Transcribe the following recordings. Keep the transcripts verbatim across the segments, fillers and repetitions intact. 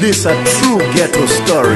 this a true ghetto story.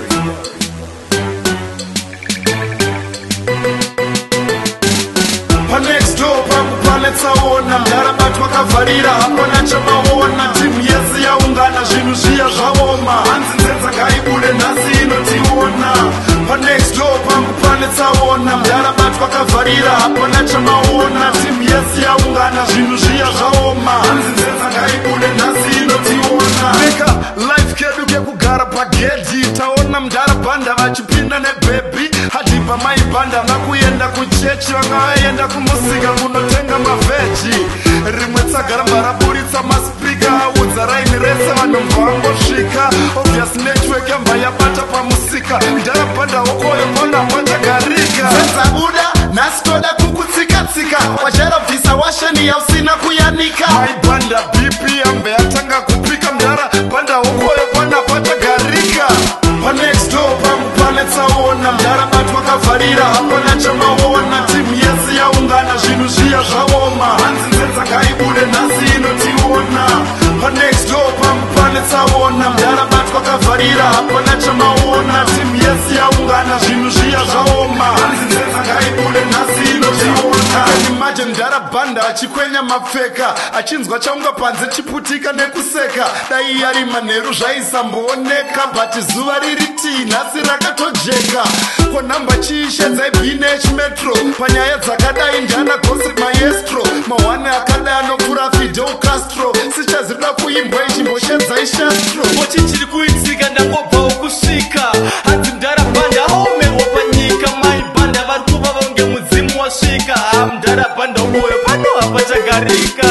Next door pakupanetsa ona ndarabatwa kavarira hapana chamaona timu yese yaungana zvinhu zviya zvaoma hanzi nzenza ngaibude nhasi inotiona panext door pakupanetsa ona ndarabatwa kavarira hapana chamaona timu yese yaungana zvinhu zviya zvaoma hanzi nzenza ngaibude nhasi inotiona nika life kedu kekugara pagedhi taona mndarabhanda vachipinda nebhebi hadhibva maibhanda vakuenda kuchechi vangavaenda kumusika kunotenga mavheji rimwe tsagara mbaraburitsa maspika audza raini rese vanobva vangosvika obvious network yabva yabata pamusika ndarabhanda wokoyo panapatagarika zenzabuda nhasi toda kukutsikatsika wajarabvisa washeni yausina kuyanika maibhanda bp yambe yatanga kupika mndarabhanda wokoyo panapatagarika panext door pamupanetsaona mndarabatwa kavarira hapana chamaona timu yese yaungana zvinhu zviya zvaoma hanzi nzenza ngaibude nhasi inotiona panext door pamupanetsaona mndarabatwa kavarira hapana chamaona timu yese yaungana zvinhu zviya zvaoma hanzi nzenza ngaibude nhasi inotiona imagine ndarabhanda achikwenya mapfeka achinzwa chaunga panze chiputika nekuseka dai yari manheru zvaisambooneka but zuva riri tii nhasi rakatojeka konhamba chiishedzai bnh metro panyaya dzakadai ndiana gossip maestro mahwane akadai anokura fidel castro sichazirida kuimbwa ichimboshedzai shastro pochichiri kuitika ndangobvawo kusvika hanzi ndarabhanda aomerwa panyika maibhanda vari kuva vange mudzimu wasvika hamndarabhanda umoyo pano hapachagarika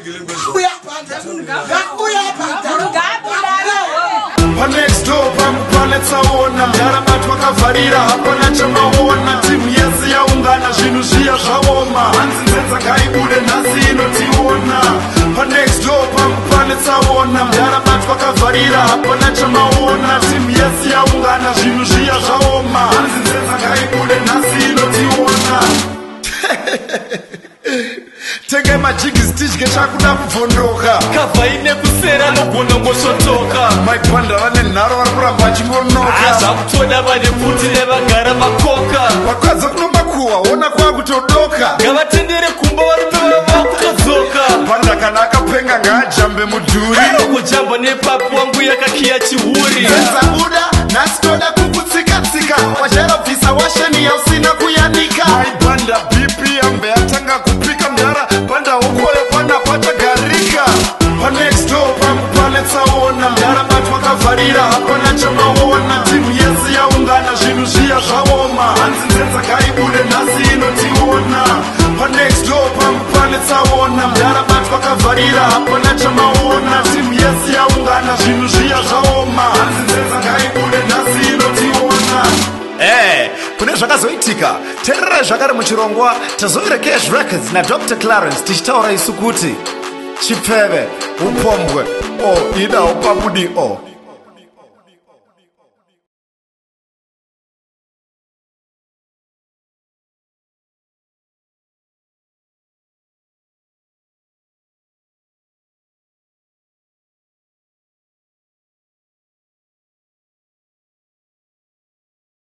panext door pamupanetsaona mndarabatwa kavarira hapana chamaona timu yese yaungana zvinhu zviya zvaoma hanzi nzenza ngaibude nhasi inotiona panext door pamupanetsaona mndarabatwa kavarira hapana chamaona timu yese yaungana zvinhu zviya zvaoma hanzi nzenza ngaibude nhasi inotiona tengai majigisi tidye chakuda kubvondoka kavhaine kusera nogona ngosvotoka maibhanda vane nharo vari kuramba vachingonoka zvakutoda vane pfuti nevagara vakoka vakwadza kunomakuhwa ona kwakutodoka ngavatendere kumba varume vava kutodzoka bhanda kana akapenga ngaajambe mudhuri kujamba nepapu wangu yakakiya chihuri zenzabuda nhasi toda kukutsikatsika wajarabvisa washeni yausina kuyanika maibhanda bp yambe yatanga kupika mndara bhanda wokoyo panapatagarika panext door pamupanetsaona mndarabatwa kavarira hapana chamaona timu yese yaungana zvinhu zviya zvaoma hanzi nzenza ngaibude nhasi inotiona panext door pamupanetsaona mndarabatwa kavarira hapana chamaona timu yese yaungana zvinhu zviya zvaoma hanzi nzenza ngaibude nhasi inotiona Eh, kune zvakazoitika tererai zvakare muchirongwa tazoira Cash Records nadr Clarence tichitaura isu kuti chipfeve upombwe o ida upabudi o